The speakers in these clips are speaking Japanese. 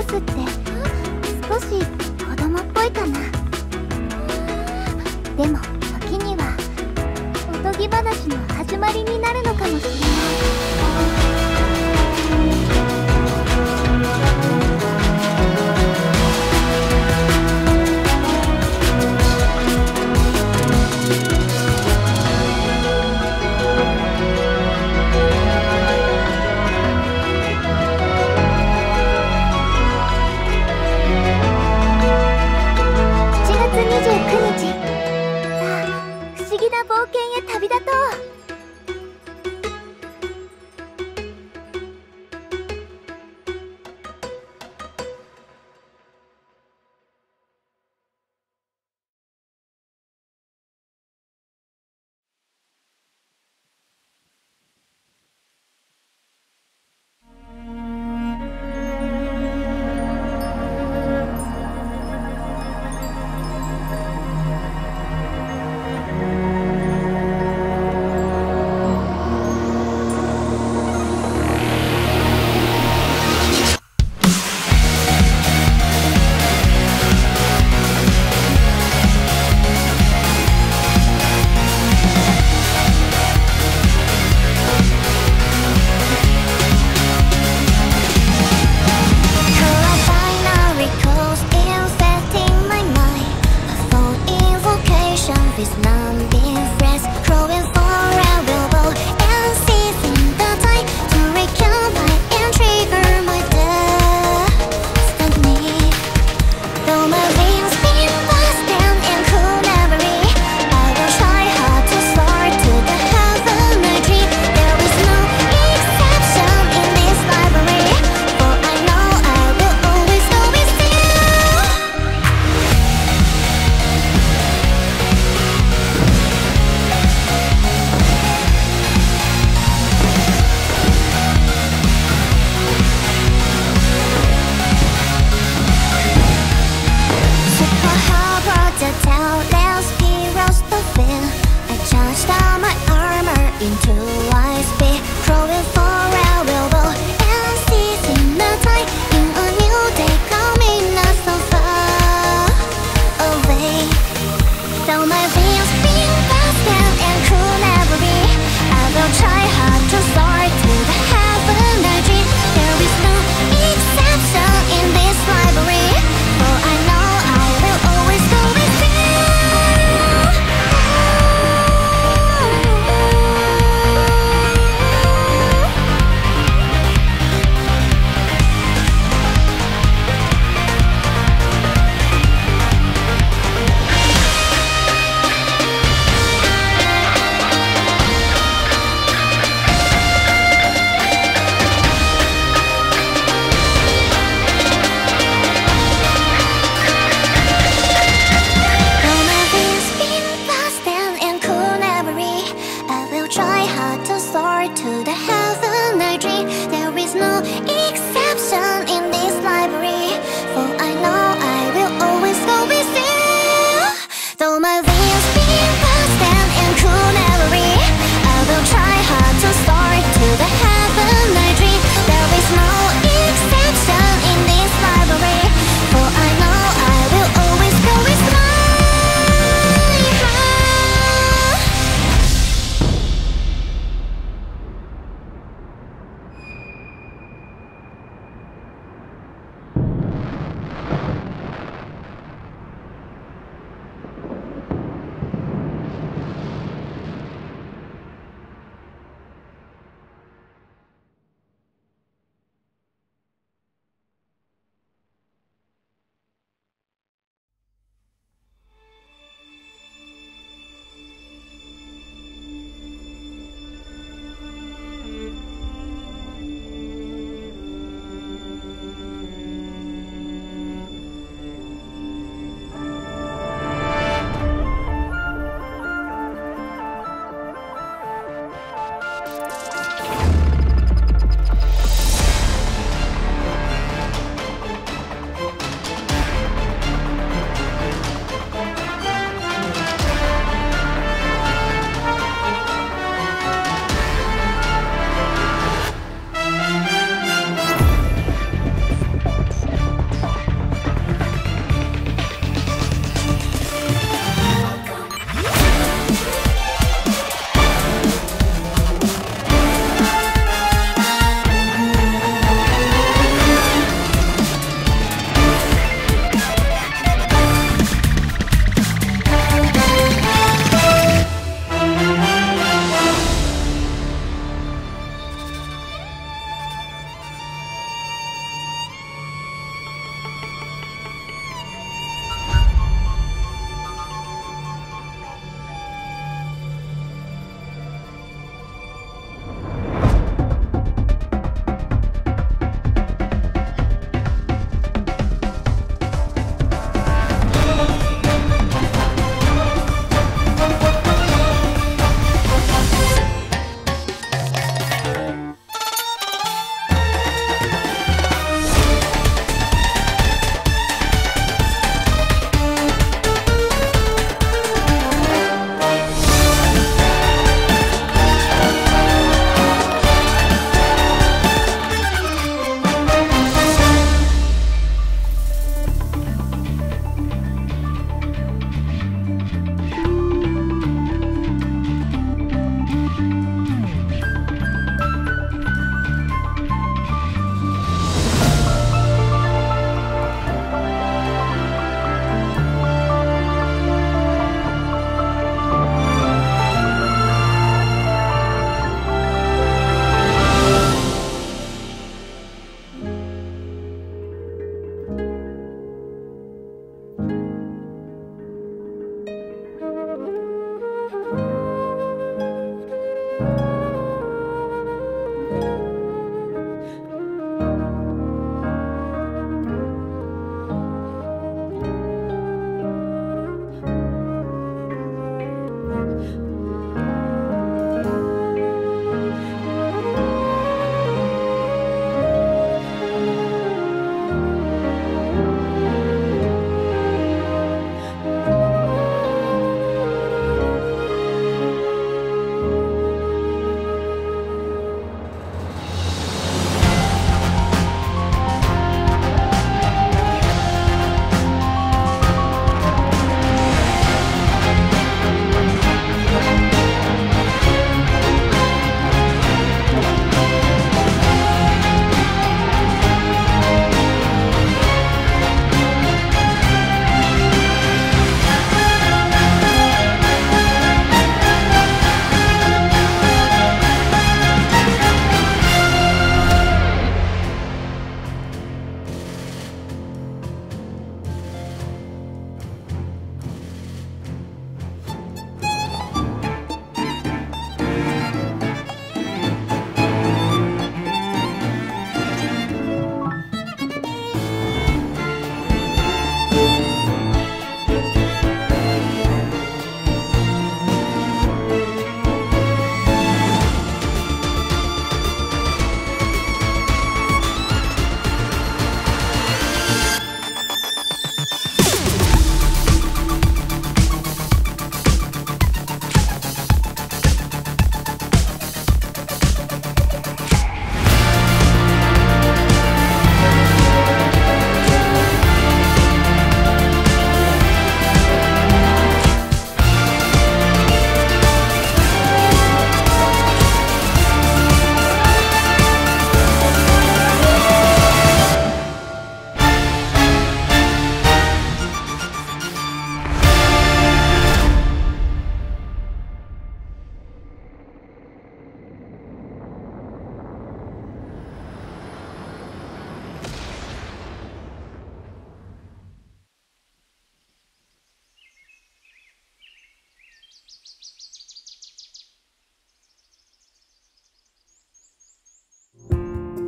過ごすって少し子供っぽいかな。でも時にはおとぎ話の始まりになるのかもしれない。7月29日、さあ不思議な冒険へ旅立とう。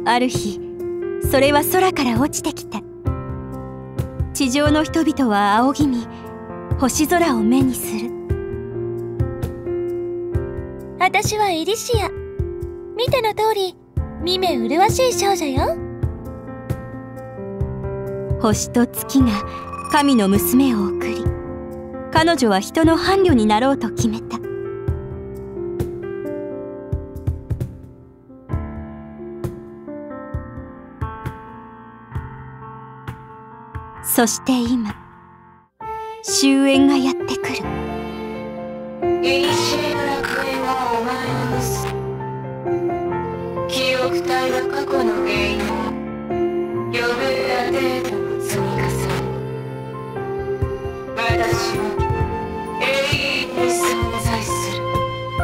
ある日、それは空から落ちてきた。地上の人々は仰ぎ見、星空を目にする。 私はエリシア。見ての通り、見目麗しい少女よ。 星と月が神の娘を送り、彼女は人の伴侶になろうと決めた。そして今、終焉がやってくる。 エリシエの楽園はお前の娘。記憶体は過去の原因を余分なデータを積み重ね、私は永遠に存在する。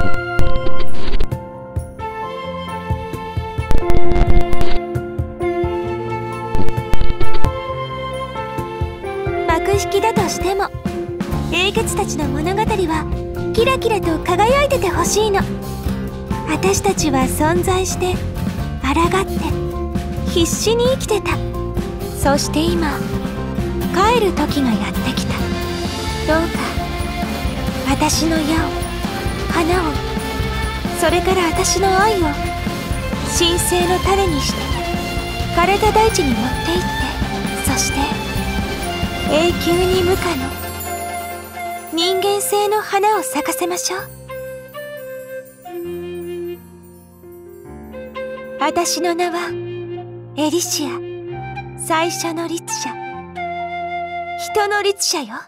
幕引きだとしても、英傑たちの物語はキラキラと輝いててほしいの。私たちは存在して抗って必死に生きてた。そして今、帰る時がやってきた。どうか私の矢を、花を、それから私の愛を神聖の種にして枯れた大地に持って行って、そして永久に無価の人間性の花を咲かせましょう。私の名はエリシア、最初の律者、人の律者よ。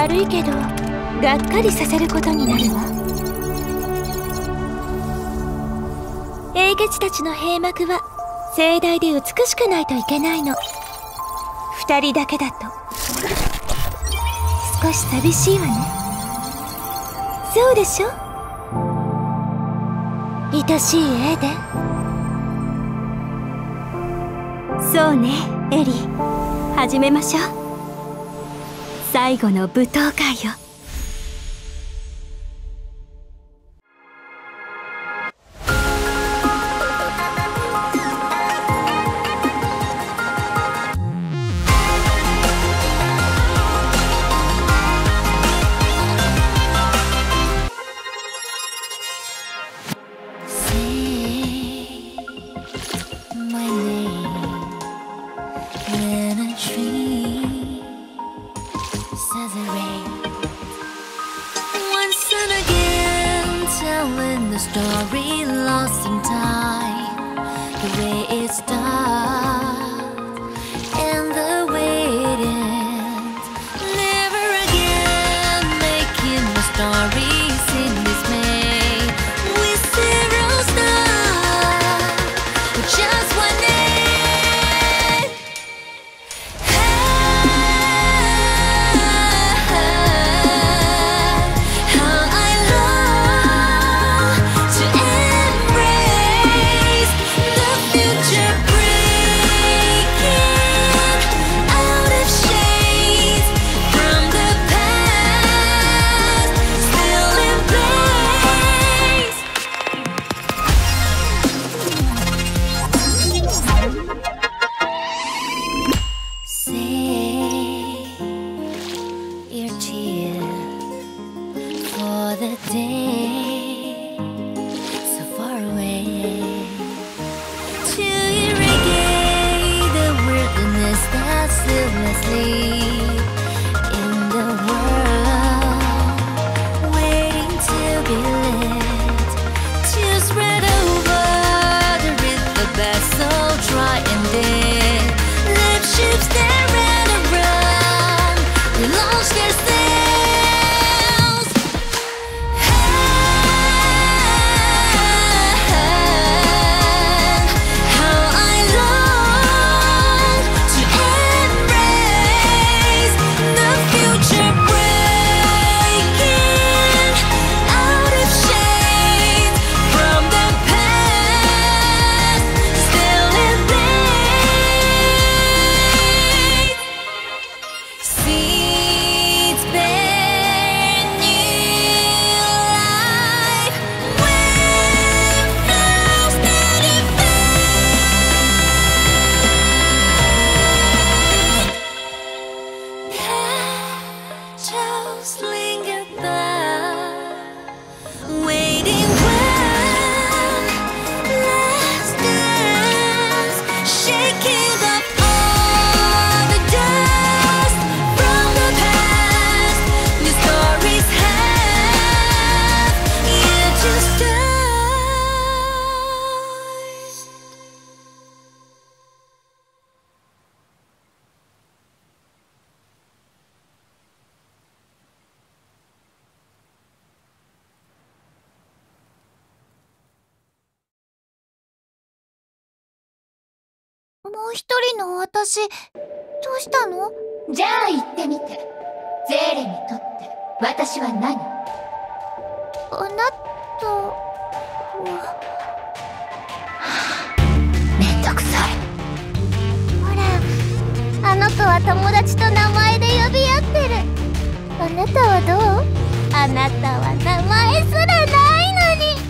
悪いけどがっかりさせることになるわ。英傑たちの閉幕は盛大で美しくないといけないの。二人だけだと少し寂しいわね。そうでしょ、愛しいエーデン。 そうね、エリー、始めましょう。最後の舞踏会よ。 Story lost in time, the way it starts and the way it ends. Never again making the stories in dismay. With zero stars, with just one name. How I love to embrace the future, breaking out of shades from the past, still in place. Save your tears for the day so far away, to irrigate the wilderness that's still asleep in the world, waiting to be lit, to spread over the riverbed so dry and dead. Live ships that ran around, they launch their sails. How I long to embrace the future, breaking out of shades from the past, still in place. Seeds bear new life when flowers steady fade. Petals linger by, waiting when last dance, shaking up all the dust from the past. New stories have yet to start. もう一人の私、どうしたの？ じゃあ言ってみて。ゼーレにとって私は何？ あなたは。 めんどくさい。 ほら、あの子は友達と名前で呼び合ってる。あなたはどう？あなたは名前すらないのに。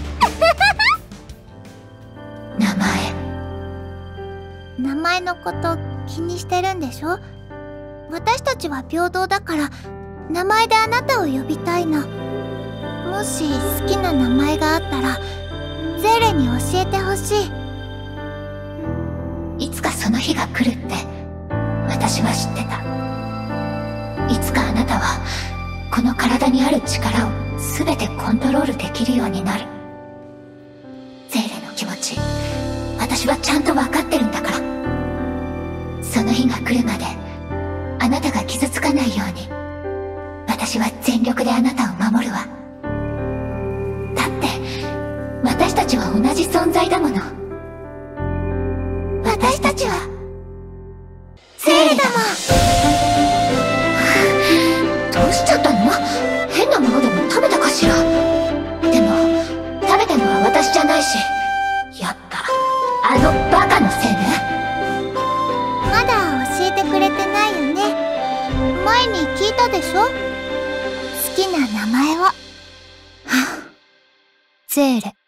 名前。 名前のこと気にしてるんでしょ？私たちは平等だから名前であなたを呼びたいの。もし好きな名前があったらゼーレに教えてほしい。 いつかその日が来るって私は知ってた。いつかあなたはこの体にある力を全てコントロールできるようになる。ゼーレの気持ち、私はちゃんと分かってるんだから。その日が来るまであなたが傷つかないように私私は全力であなたを守るわ。だって私たちは同じ存在だもの。私たちはゼーレだもん。どうしちゃったの？変なものでも食べたかしら。でも食べたのは私じゃないし、やっぱあのバカのせいね。 まだ教えてくれてないよね。前に聞いたでしょ、好きな名前を。ゼーレ。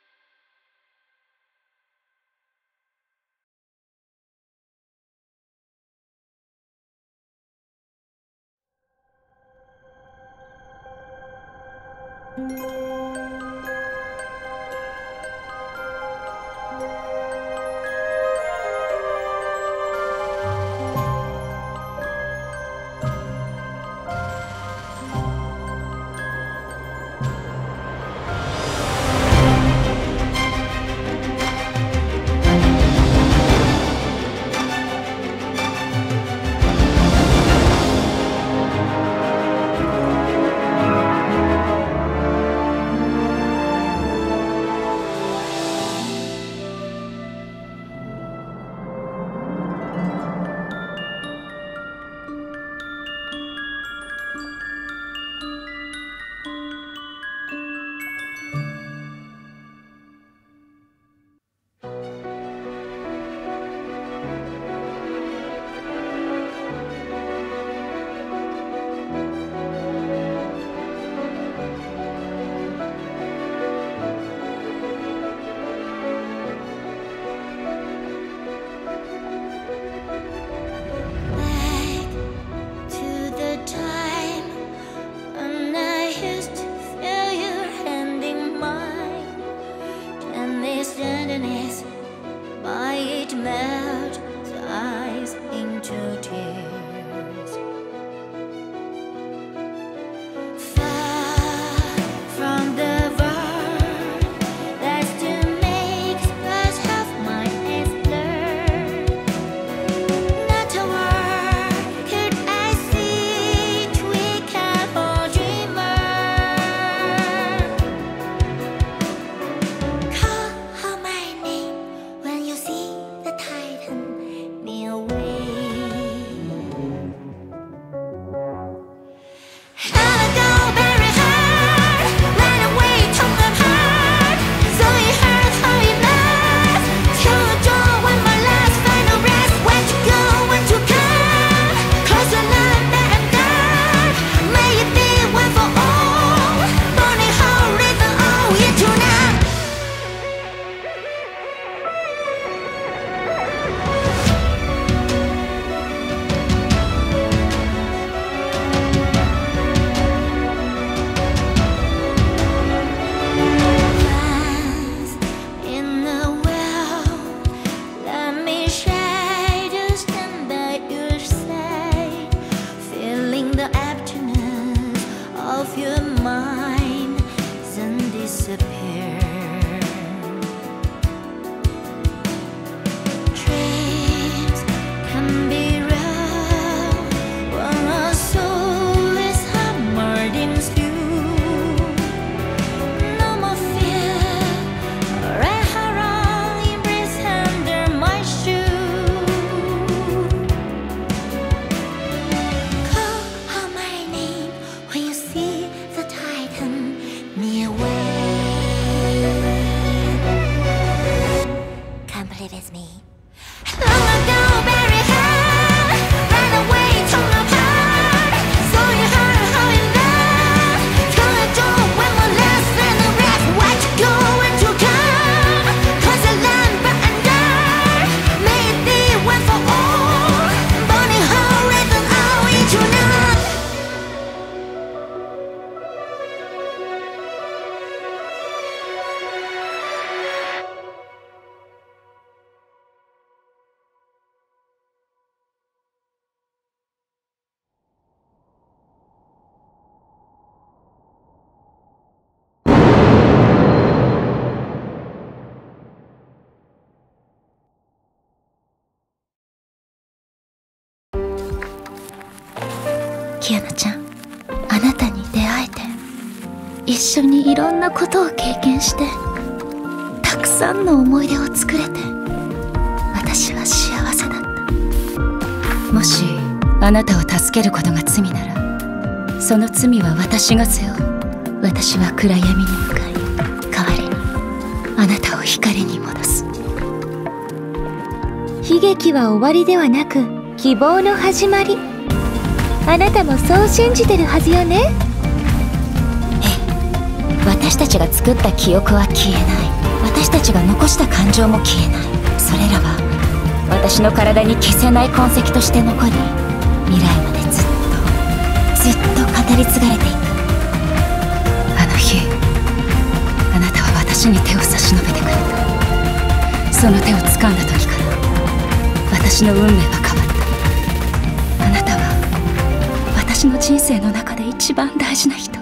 キアナちゃん、あなたに一緒にいろんなことを経験して、たくさんの思い出を作れて、私は幸せだった。 もしあなたを助けることが罪なら、その罪は私が背負う。私は暗闇に向かい、代わりにあなたを光に戻す。 悲劇は終わりではなく希望の始まり。あなたもそう信じてるはずよね。 私たちが作った記憶は消えない。私たちが残した感情も消えない。それらは私の体に消せない痕跡として残り、未来までずっと語り継がれていく。あの日、あなたは私に手を差し伸べてくれた。その手を掴んだ時から私の運命は変わった。あなたは私の人生の中で一番大事な人。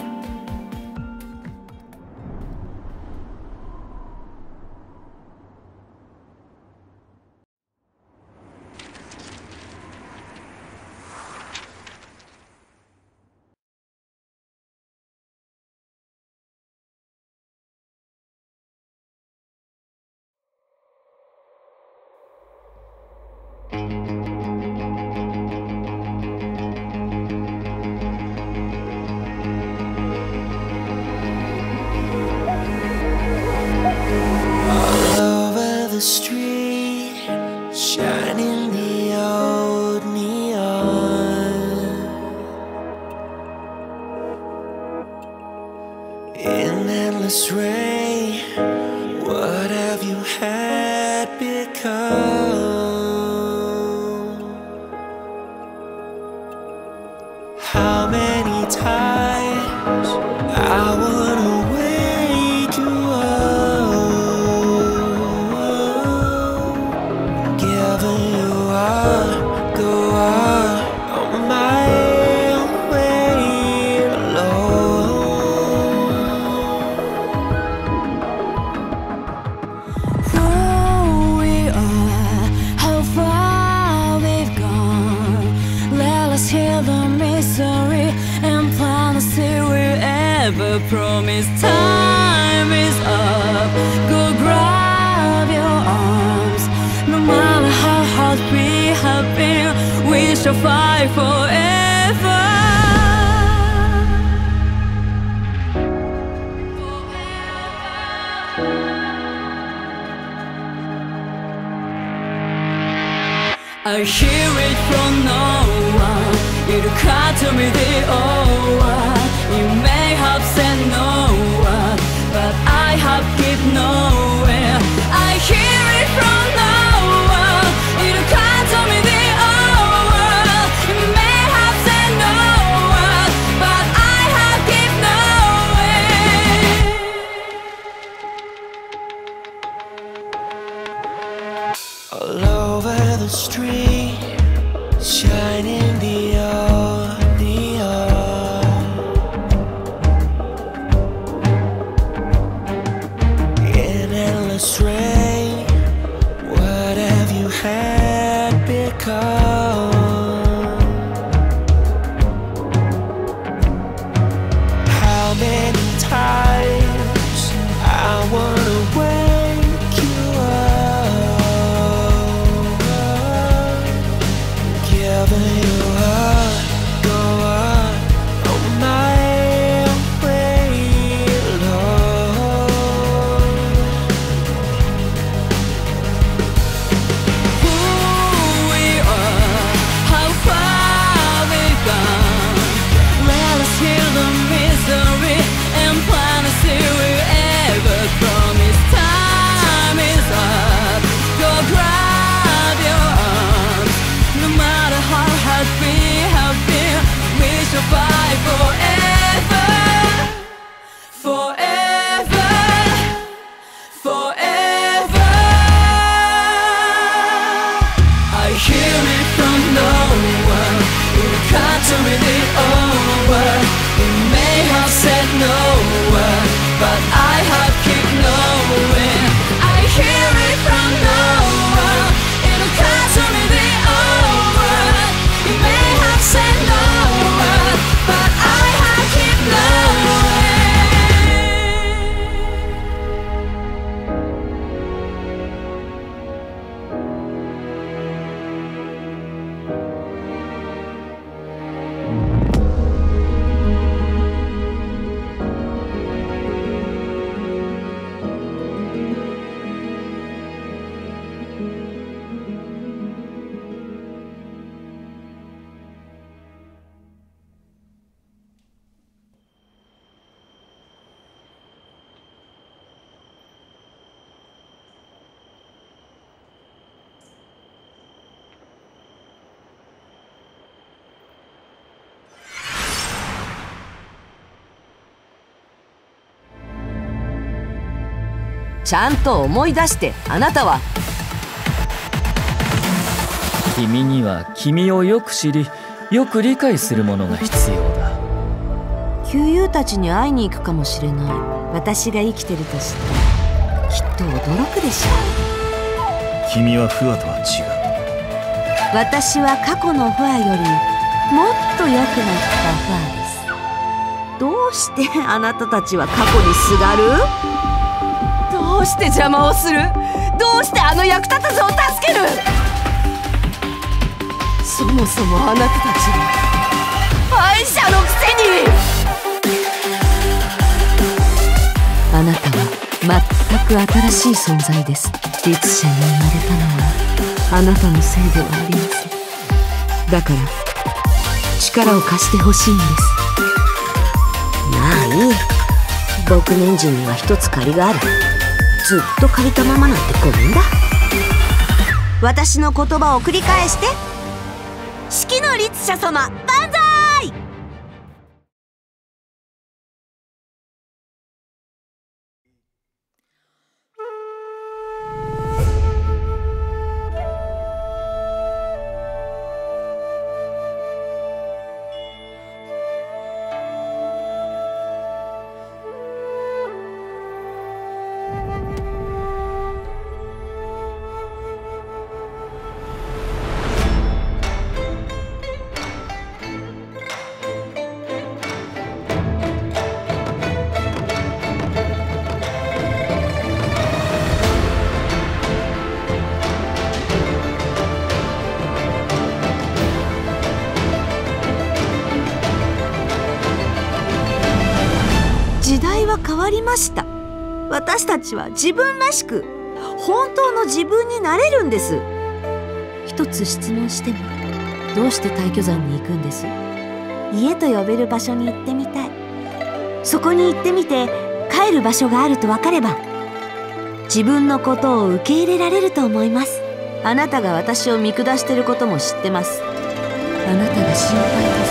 Promise time is up. Go grab your arms. No matter how hard we have been, we shall fight forever. I hear it from no one. It'll cut to me the hour. You may have said no, but I have kept nowhere. I hear it from no one. It'll come to me the hour. You may have said no, but I have kept nowhere. All over the street, shining the rain. What have you had become? How many times I wanna wake you up, giving you up, go up on my ちゃんと思い出して。あなたは君には君をよく知り、よく理解するものが必要だ。 旧友たちに会いに行くかもしれない。私が生きてると知ってきっと驚くでしょう。 君はフアとは違う。 私は過去のフアよりもっと良くなったフアです。どうしてあなたたちは過去にすがる？どうして邪魔をする？どうしてあの役立たずを助ける？そもそもあなたたちは敗者のくせに。あなたは全く新しい存在です。律者に生まれたのはあなたのせいではありません。だから力を貸してほしいんです。まあいい。僕年人には一つ借りがある。ずっと借りたままなんてごめんだ。私の言葉を繰り返して。式の律者様、万歳！時代は変わりました。私たちは自分らしく本当の自分になれるんです。一つ質問しても、どうして大巨山に行くんです？家と呼べる場所に行ってみたい。そこに行ってみて帰る場所があると分かれば、自分のことを受け入れられると思います。あなたが私を見下してることも知ってます。あなたが心配です。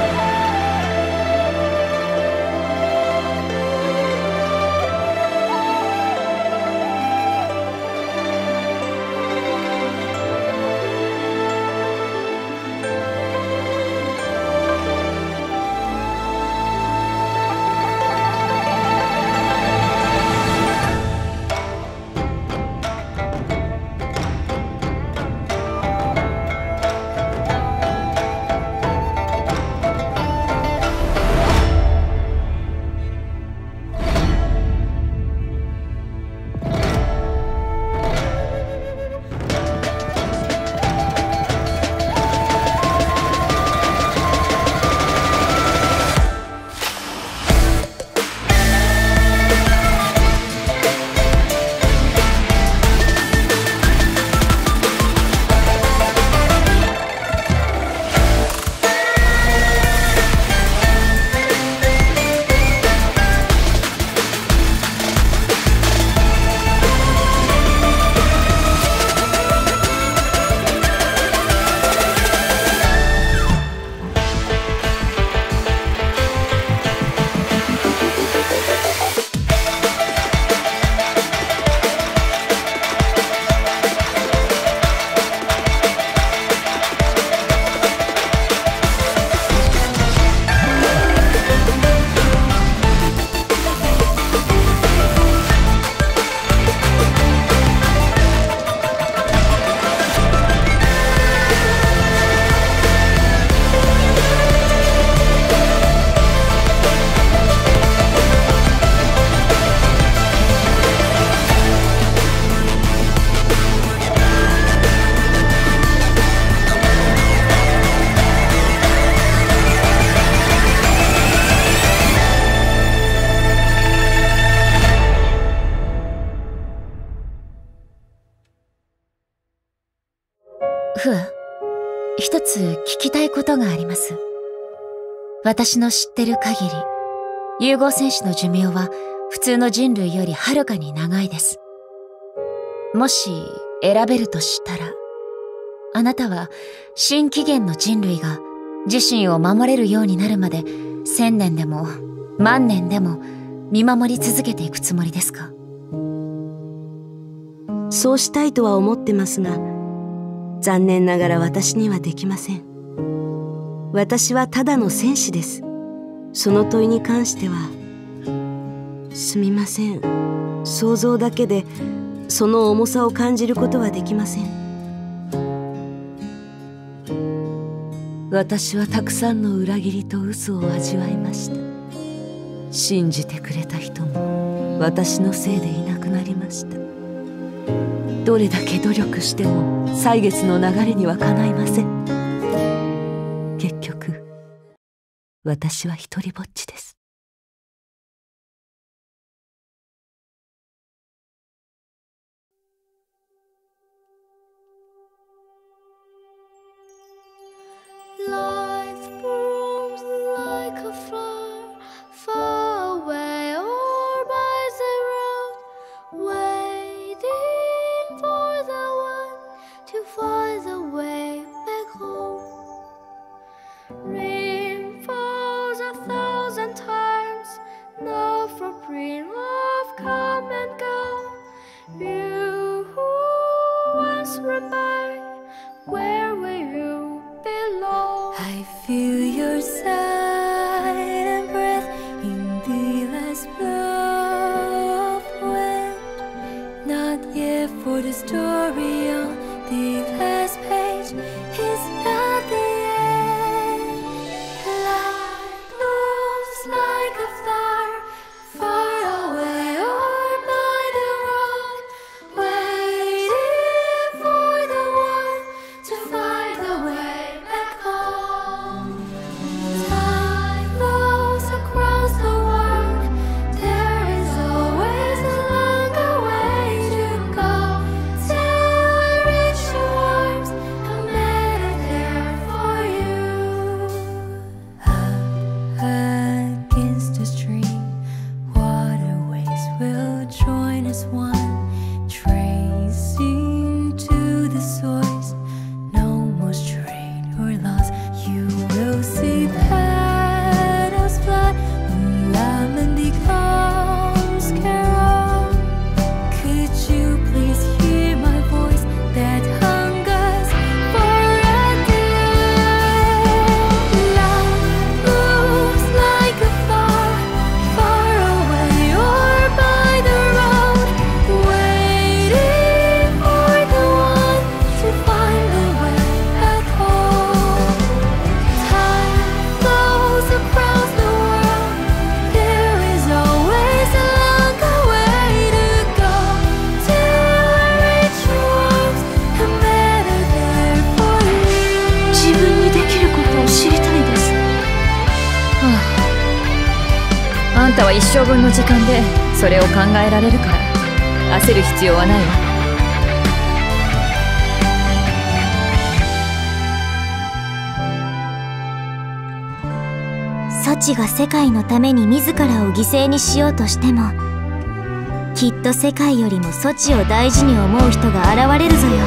フア、一つ聞きたいことがあります。私の知ってる限り、融合戦士の寿命は普通の人類よりはるかに長いです。もし選べるとしたら、あなたは新紀元の人類が自身を守れるようになるまで1000年でも万年でも見守り続けていくつもりですか？ そうしたいとは思ってますが、残念ながら私にはできません。私はただの戦士です。その問いに関しては、すみません。想像だけでその重さを感じることはできません。私はたくさんの裏切りと嘘を味わいました。信じてくれた人も私のせいでいなくなりました。どれだけ努力しても歳月の流れにはかないません。結局私は一りぼっちです。 Life blooms like a flower, far away or by the road, waiting for the one to find the way back home. Rain falls 1,000 times, no footprint of come and go. You who once ran by, where will you belong? I feel your silent breath in the last blow of wind. Not yet for the story on the last page is not the end. Life moves like a flower, far away or by the road, waiting for the one to find the way back home. Time flows across the world, there is always a longer way to go till I reach your arms, I'm better there for you. Up against the stream, waterways will join as one, tracing to the source. No more strayed or lost. You will see petals fly when lemon becomes carol. Could you please hear my voice that hungers for a day? Life moves like a flower, far away or by the road, waiting for the one to find the way back home. Time flows across the world, there is always a longer way to go till I reach your arms, I'm better there for you. 自分にできることを知りたいです。 あんたは一生分の時間でそれを考えられるから焦る必要はないわ。 ソチが世界のために自らを犠牲にしようとしても、きっと世界よりもソチを大事に思う人が現れるぞよ。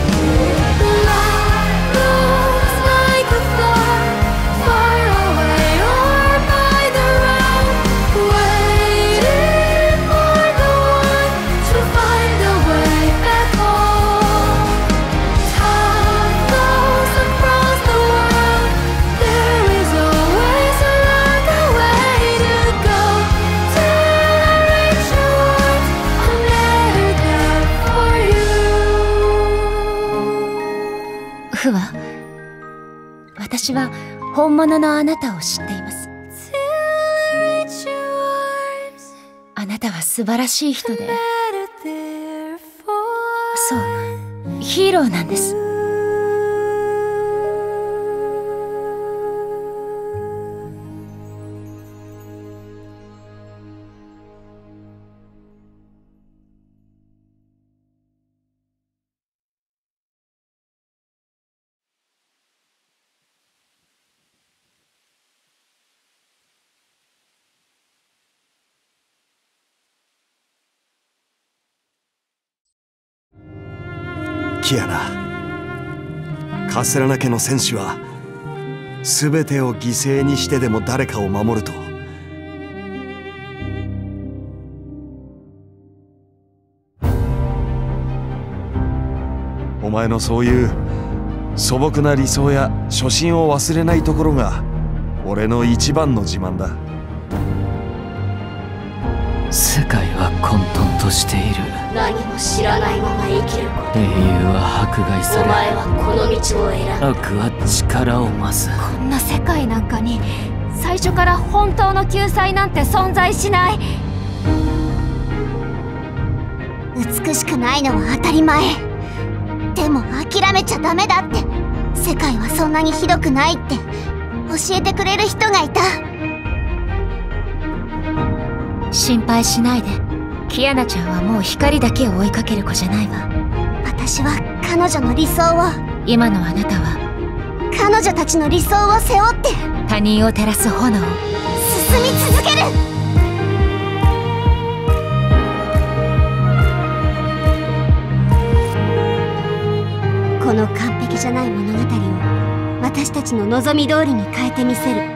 フは、私は本物のあなたを知っています。あなたは素晴らしい人で、そう、ヒーローなんです。 キアナ、カセラナ家の戦士は全てを犠牲にしてでも誰かを守ると。 お前のそういう素朴な理想や初心を忘れないところが俺の一番の自慢だ。 世界は混沌としている。 何も知らないまま生きること。 英雄は迫害され、 お前はこの道を選んだ。 悪は力を増す。 こんな世界なんかに最初から本当の救済なんて存在しない。 美しくないのは当たり前。でも諦めちゃダメだって。世界はそんなにひどくないって教えてくれる人がいた。 心配しないで。キアナちゃんはもう光だけを追いかける子じゃないわ。 私は彼女の理想を、 今のあなたは彼女たちの理想を背負って他人を照らす炎を進み続ける。この完璧じゃない物語を私たちの望み通りに変えてみせる。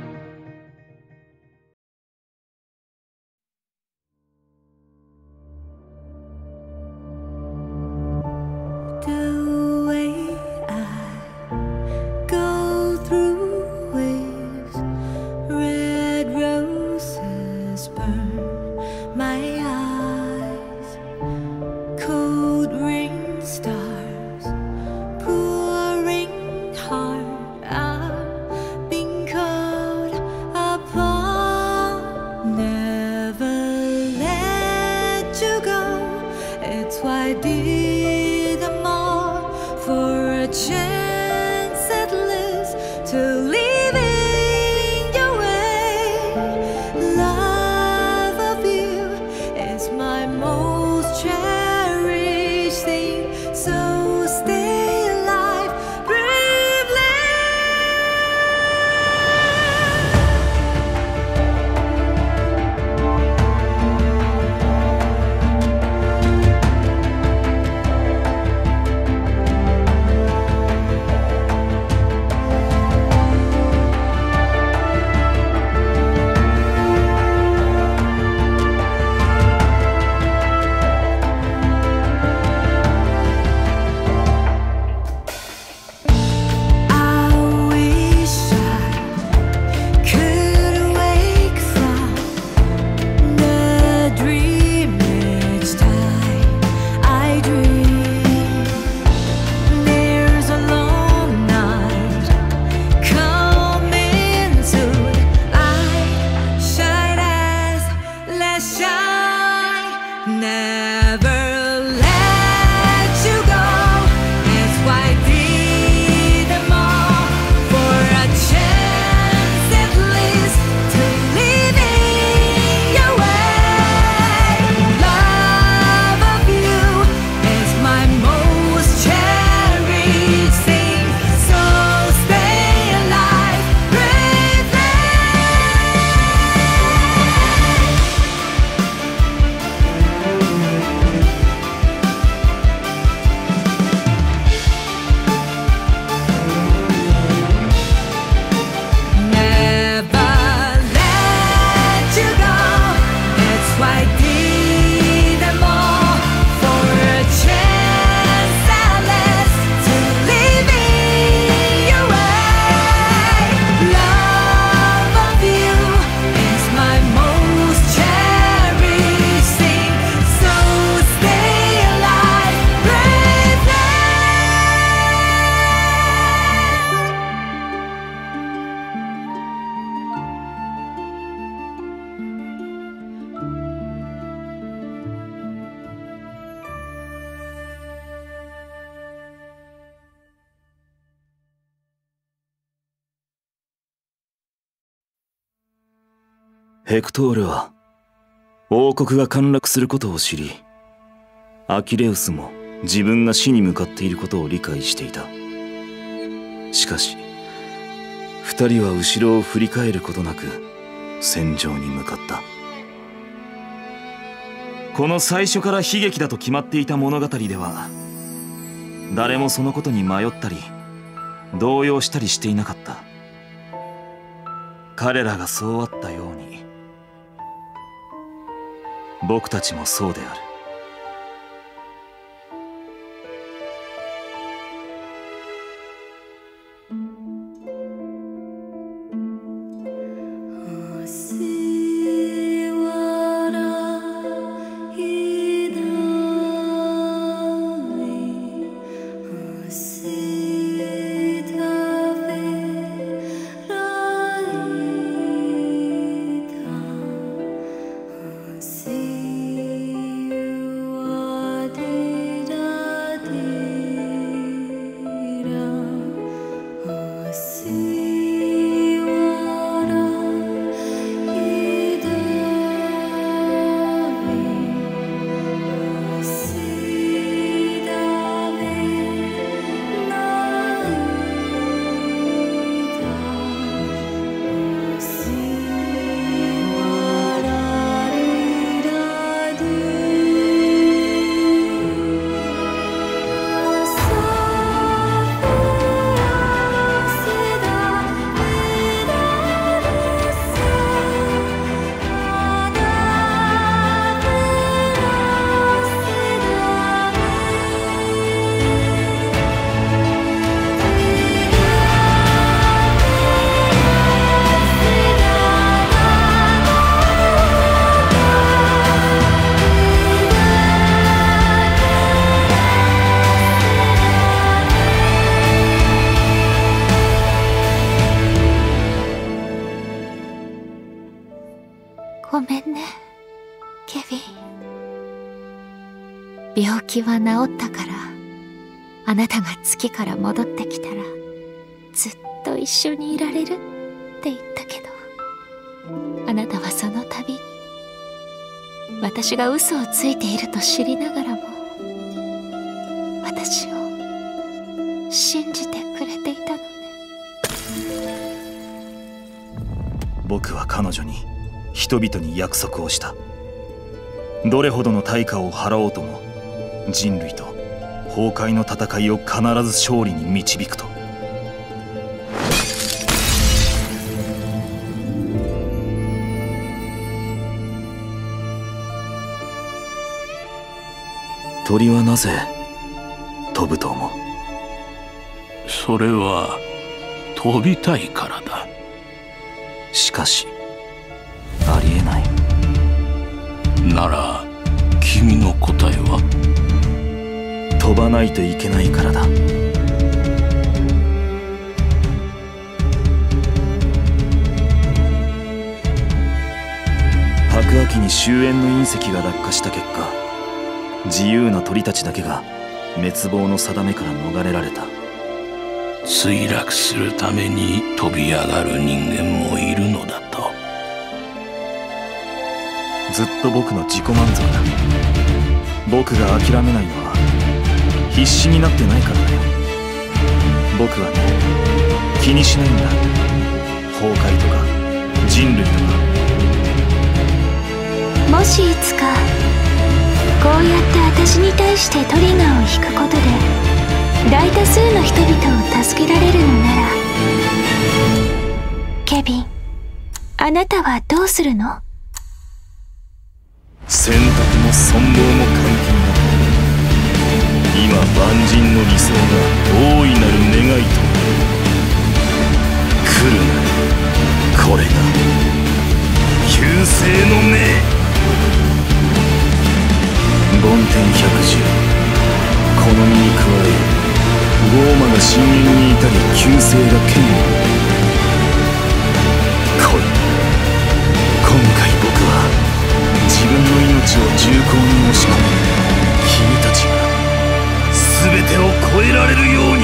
ヘクトールは王国が陥落することを知り、アキレウスも自分が死に向かっていることを理解していた。しかし二人は後ろを振り返ることなく戦場に向かった。この最初から悲劇だと決まっていた物語では誰もそのことに迷ったり動揺したりしていなかった。彼らがそうあったように僕たちもそうである。 病気は治ったから、あなたが月から戻ってきたらずっと一緒にいられるって言ったけど、あなたはその度に私が嘘をついていると知りながらも私を信じてくれていたのね。 僕は彼女に人々に約束をした。どれほどの対価を払おうとも人類と崩壊の戦いを必ず勝利に導くと。鳥はなぜ飛ぶと思う？ それは飛びたいからだ。 しかしありえない。 なら君の答えは？ 飛ばないといけないからだ。白亜紀に終焉の隕石が落下した結果、自由な鳥たちだけが滅亡の定めから逃れられた。 墜落するために飛び上がる人間もいるのだと。 ずっと僕の自己満足だ。僕が諦めないのは必死になってないからだよ。僕はね、気にしないんだ。崩壊とか人類とか。 もしいつかこうやって私に対してトリガーを引くことで大多数の人々を助けられるのなら、ケビン、あなたはどうするの？ 選択も存亡も関係なく、今万人の理想が大いなる願いと来るな。これが救世の命。梵天百獣、この身に加えゴーマが深淵に至り救世が剣を。来い。今回僕は自分の命を重厚に押し込め、君たちが全てを超えられるように。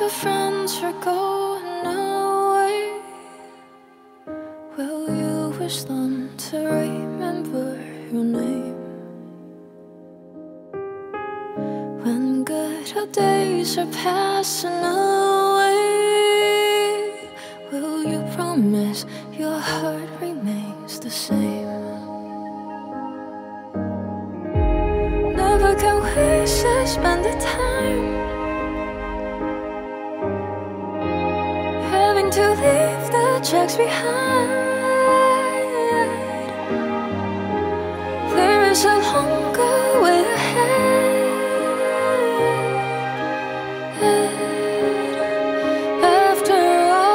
your friends are going away, will you wish them to remember your name? When good old days are passing away, will you promise your heart remains the same? Never can we suspend the time, having to leave the tracks behind. There is a longer way ahead. After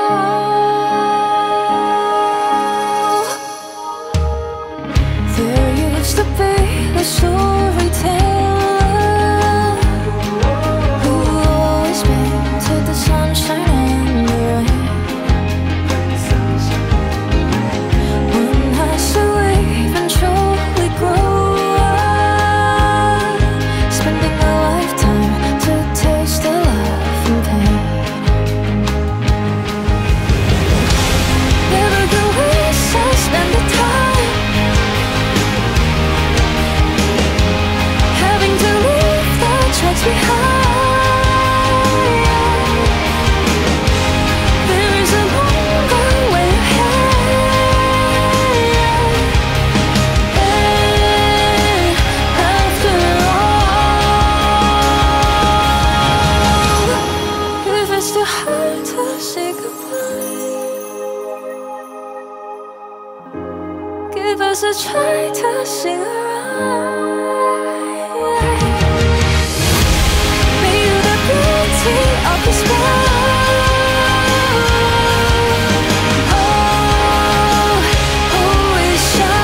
all, there used to be a storyteller who always painted the sunshine and the rain. When I saw we eventually grow up, spending a lifetime to taste the love and pain. Never can we suspend the time, having to leave the tracks behind. There is a longer way ahead. After all, if it's too hard to say goodbye, give us a try to sing around. May you the beauty of this world always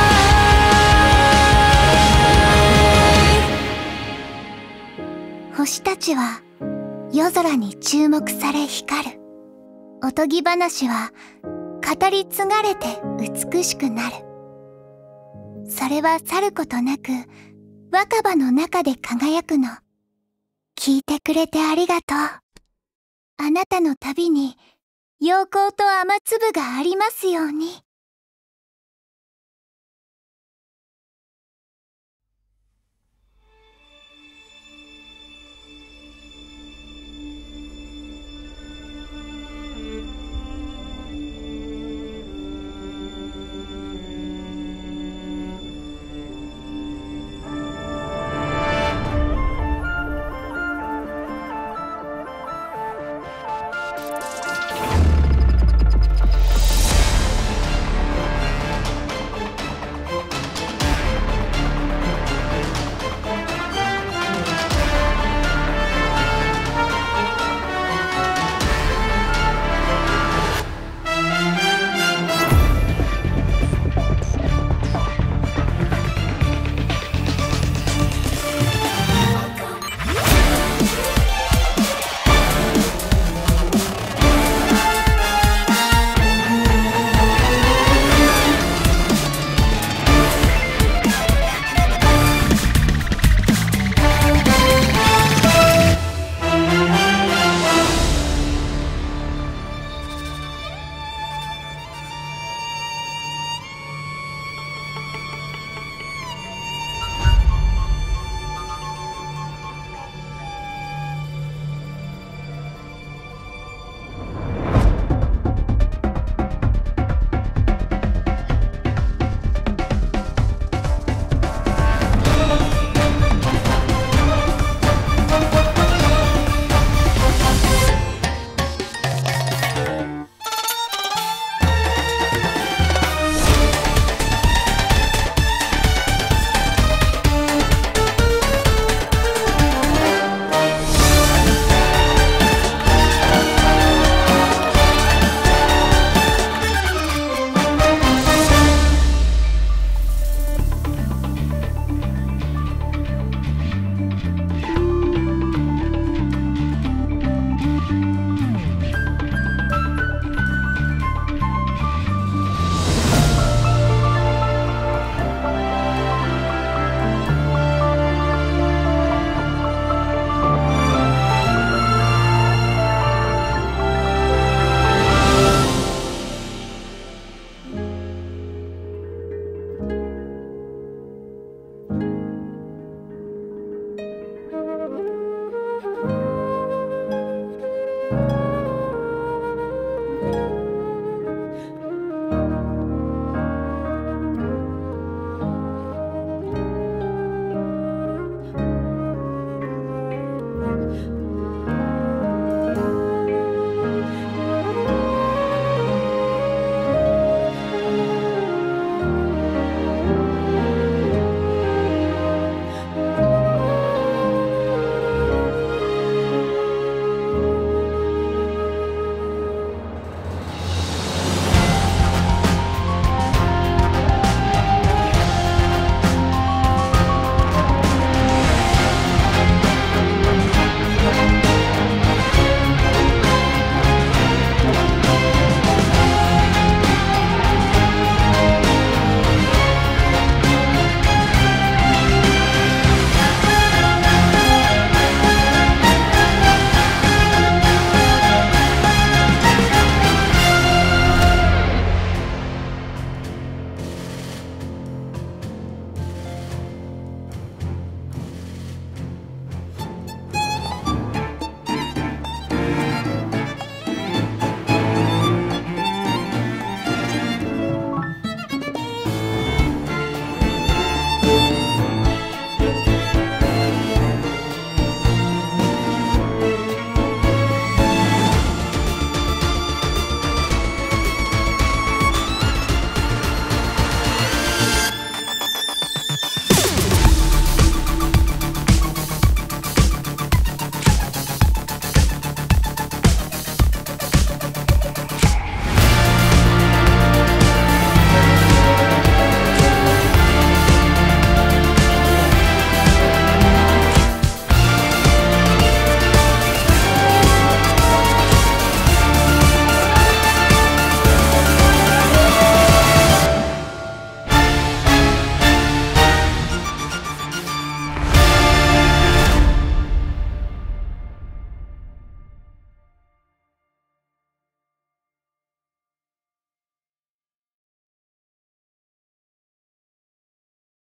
shine. 星たちは夜空に注目され光る。おとぎ話は語り継がれて美しくなる。それはさることなく若葉の中で輝くの。聞いてくれてありがとう。あなたの旅に陽光と雨粒がありますように。